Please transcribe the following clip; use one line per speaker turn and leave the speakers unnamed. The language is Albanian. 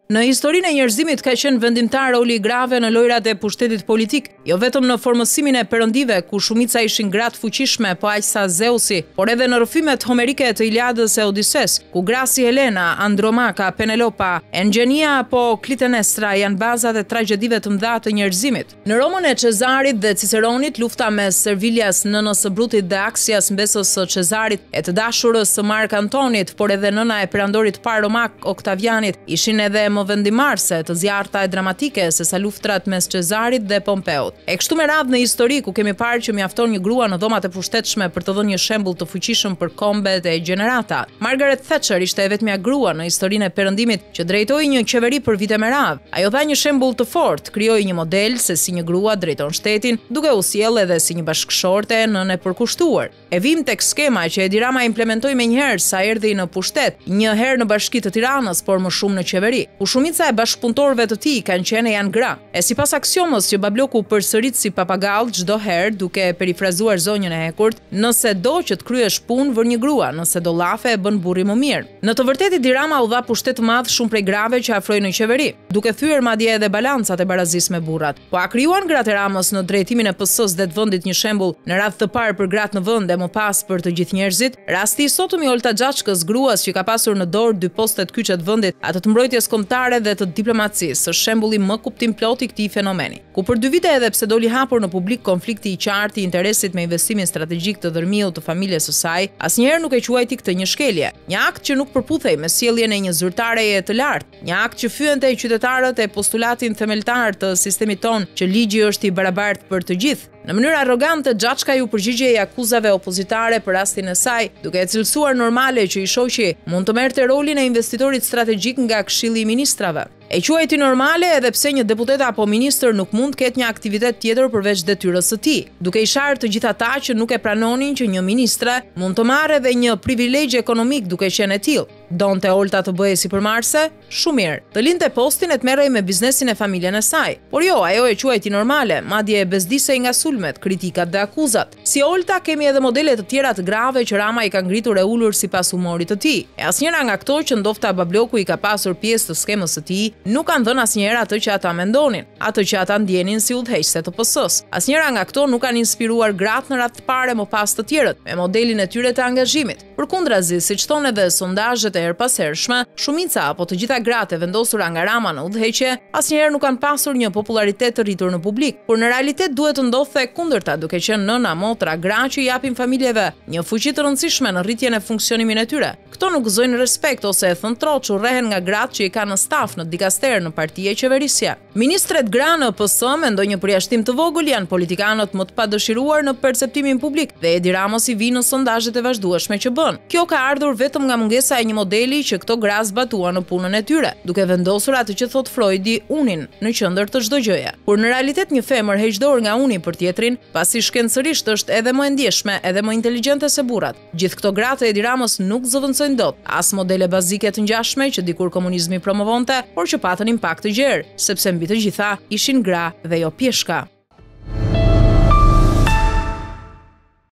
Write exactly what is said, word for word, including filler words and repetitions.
Në historinë e njerëzimit ka qenë vendimtar roli i grave në lojrat e pushtetit politik, jo vetëm në formësimin e perëndive ku shumica ishin gratë fuqishme po aq sa Zeusi, por edhe në rrëfimet homerike të Iliadës e Odises, ku gra si Helena, Andromaka, Penelopa, Engenia apo Klitenestra janë bazat e tragjedive të mëdha të njerëzimit. Në Romën e Cezarit dhe Ciceronit, lufta mes Servilias, nënës së Brutit dhe Aksias, mbesës së Cezarit, e të dashurës së Mark Antonit, por edhe nëna e perandorit par romak Oktavianit, ishin edhe më vendimarrëse të zjarrta e dramatike se sa luftrat mes Cezarit dhe Pompeut. E kështu me radhë në histori ku kemi parë që mjafton një grua në dhomat e pushtetshme për të dhënë një shembull të fuqishëm për kombet e gjenerata. Margaret Thatcher ishte e vetmja grua në historinë e perëndimit që drejtoi një qeveri për vite me radhë. Ajo dha një shembull të fortë, krijoi një model se si një grua drejton shtetin, duke u sjellë edhe si një bashkëshorte nën e përkushtuar. E vim tek skema që Edi Rama implementoi menjëherë sa erdhi në pushtet, një herë në Bashki të Tiranës, por më shumë në qeveri. Shumica e bashkëpunëtorëve të tij kanë qenë janë gra. E sipas aksiomës që Babloku përsërit si papagall çdo herë duke perifrazuar zonjën e hekurt, nëse do që të kryesh punë vër një grua, nëse do llafe e bën burri më mirë. Në të vërtetë Edi Rama u dha pushtet të madh shumë prej grave që afroi në qeveri, duke thyer madje edhe balancat e barazisë me burrat. Po a krijuan gratë e Ramës në drejtimin e P S-së dhe të vendit një shembull në radhë të parë për gratë në vend e më pas për të gjithë njerëzit? Rasti i sotëm i Olta Xhaçkës, gruas që ka pasur në dorë dy postet kyçe të vendit, atë të mbrojtjes kombëtare dhe të diplomacisë, është shembulli më kuptim plot i këtij fenomeni. Ku për dy vite edhe pse doli hapur në publik konflikti i qartë i interesit me investimin strategjik të dërmiut të familjes së saj, asnjëherë nuk e quajti këtë një shkelje, një akt që nuk përputhej me sjelljen e një zyrtareje të lartë, një akt që fyente qytetarët e postulatin themeltar të sistemit ton që ligji është i barabartë për të gjithë. Në mënyrë arrogante, Xhaçka ju përgjigjej akuzave opozitare për rastin e saj, duke e cilësuar normale që i shoqi mund të merrte rolin e investitorit strategjik nga Këshilli i Ministrave. E quajti normale edhe pse një deputet apo ministër nuk mund të ketë një aktivitet tjetër përveç detyrës së tij, duke i sharë të gjithë ata që nuk e pranonin që një ministre mund të marrë edhe një privilegj ekonomik duke qenë e tillë. Donte Olta të bëhej sipërmarrëse? Shumë mirë. Të linte postin e të merrej me biznesin e familjen e saj. Por jo, ajo e quajti normale, madje e bezdisej nga sulmet, kritikat dhe akuzat. Si Olta kemi edhe modele të tjera të grave që Rama i ka ngritur e ulur sipas humorit të tij. E asnjëra nga ato që ndofta Babloku i ka pasur pjesë të skemës së tij, nuk kanë dhënë asnjëherë atë që ata mendonin, atë që ata ndjenin si udhëheqëse të P S-së. Asnjëra nga ato nuk kanë inspiruar gratë në radhë të parë më pas të tjerët, me modelin e tyre të angazhimit. Përkundrazi, siç thonë edhe sondazhet e erpashershme, shumica apo të gjitha gratë vendosura nga Rama në udhëheqje, asnjëherë nuk kanë pasur një popularitet të rritur në publik, por në realitet duhet të ndodhte kundërta, duke qenë nëna, motra, gra që i japin familjeve një fuqi të rëndësishme në rritjen e funksionimin e tyre. Këto nuk gëzojnë respekt ose e thënë troç u rrehen nga gratë që i kanë në staf në dikaster në parti e qeverisje. Ministret gra në P S me ndonjë përjashtim të vogël janë politikanët më të padëshiruar në perceptimin publik dhe Edi Ramos i vi në sondazhet e vazhdueshme që bën. Kjo ka ardhur vetëm nga mungesa e një modeli që këto gra zbatuan në punën e tyre, duke vendosur atë që thot Freudi, unin në qendër të çdo gjëje. Por në realitet një femër heq dorë nga uni për tjetrin, pasi shkencërisht është edhe më e ndjeshme, edhe më inteligjente se burrat. Gjithë këto gratë e Edi Ramos nuk zëvendësojnë dot as modele bazike të ngjashme që dikur komunizmi promovonte, por që patën impakt të gjerë, sepse mbi të gjitha ishin gra dhe jo pjeshka.